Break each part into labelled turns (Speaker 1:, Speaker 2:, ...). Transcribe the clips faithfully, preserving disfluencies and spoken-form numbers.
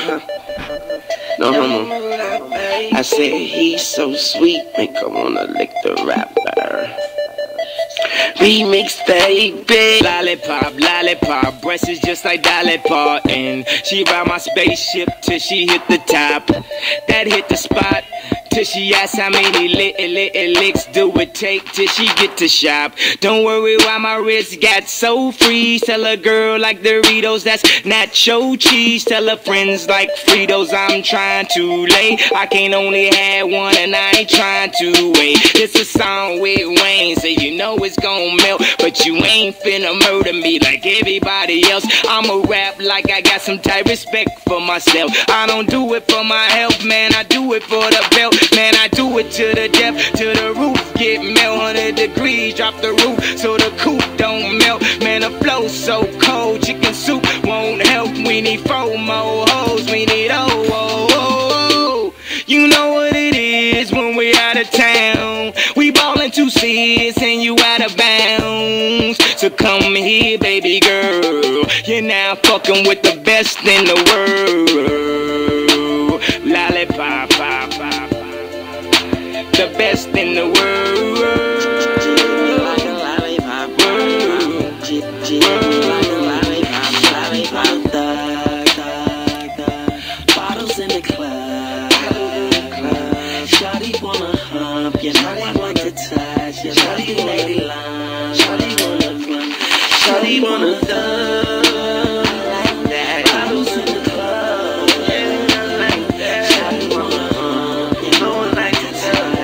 Speaker 1: No homo. I said he's so sweet, make her wanna lick the rapper. Remix, baby.
Speaker 2: Lollipop, lollipop, breasts is just like Dolly Parton. She ride my spaceship till she hit the top. That hit the spot till she asks how many little, little licks do it take till she get to shop. Don't worry why my wrist got so free. Tell a girl like Doritos, that's nacho cheese. Tell her friends like Fritos, I'm trying to lay. I can't only have one and I ain't trying to wait. It's a song with Wayne, so you know it's gon' melt, but you ain't finna murder me like everybody else. I'ma rap like I got some type respect for myself. I don't do it for my health, man, I do it for the belt. Man, I do it to the depth, to the roof. Get melt, one hundred degrees, drop the roof so the coupe don't melt. Man, the flow's so cold, chicken soup won't help. We need four more hoes, we need oh, oh, oh, oh. You know what it is when we out of town. We ballin' two C's and you out of bounds. So come here, baby girl, you're now fucking with the best in the world. Lollipop, pop, pop. The best in the world.
Speaker 1: Like a lollipop, world. Like a lollipop, lollipop. Thug, thug, thug. Bottles in the club. Shawty wanna hump, you know I like to touch. You Shawty lady line. Shawty wanna clump. Shawty wanna thug. Like that. Bottles in the club. Yeah, like that. Shawty wanna hump, you know I like to touch.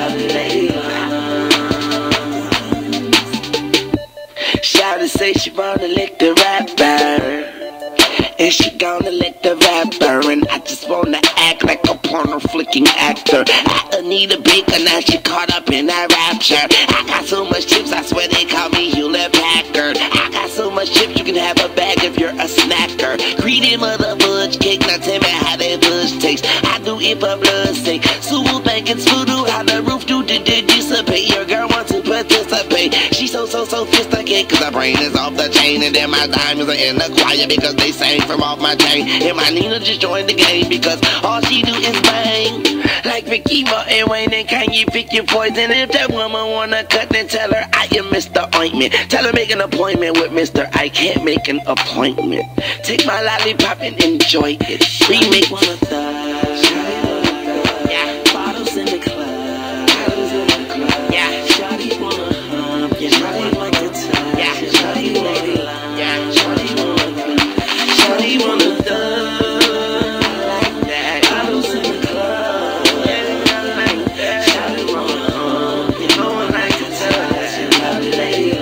Speaker 1: Shawty say she wanna lick the rapper, and she gonna lick the rapper, and I just wanna act like a porno flicking actor. I need a baker, now she caught up in that rapture. I got so much chips, I swear they call me Hewlett Packard. I got so much chips, you can have a bag if you're a snacker. Greedy mother fudge cake, now tell me how that fudge tastes. I do it for blood's sake. Suwu bacon's voodoo, how the roof do did did dissipate. Your girl wants to participate. She so so sophisticated, cause her brain is off the chain, and then my diamonds are in the choir because they sang from off my chain. And my Nina just joined the game because all she do is bang. Like Ricky Martin, Wayne, and Kanye, pick your poison. If that woman wanna cut, then tell her I am Mister Ointment. Tell her make an appointment with Mister I can't make an appointment. Take my lollipop and enjoy it. Remix. Wanna thug. Yeah. Bottles in the club. Yeah. Shawty wanna hump. Yeah. Shawty like to touch. Yeah. Shawty lady line. Yeah. Shawty wanna clump. Shawty wanna thug. Like that. Bottles in the club. Yeah. Like that. Shawty wanna hump. You know I like to touch. Shawty lady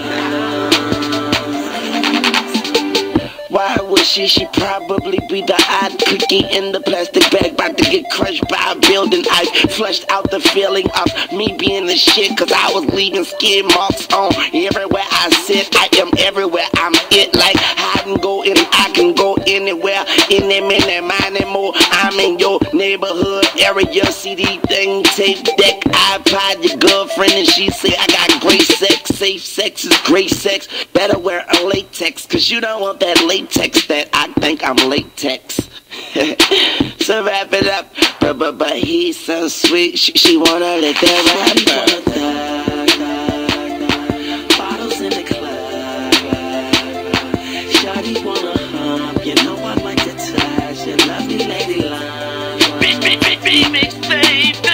Speaker 1: line. Why would she? She probably be the odd cookie in the plastic bag, about to get crushed by a building. I flushed out the feeling of me being the shit, cause I was leaving skid marks on everywhere I sit. I am everywhere, I'm it, like hide and go, and I can go anywhere, any minute, minute more. I'm in your neighborhood area, C D thing, tape deck, iPod, your girlfriend, and she say I got great sex. Safe sex is great sex, better wear a latex, cause you don't want that latex that I think I'm latex. So wrap it up, but but but he's so sweet. She, she wanna lick that rapper. Bottles in the club. Shawty wanna hump. You know I like to touch. You love me, lady line. Remix, baby.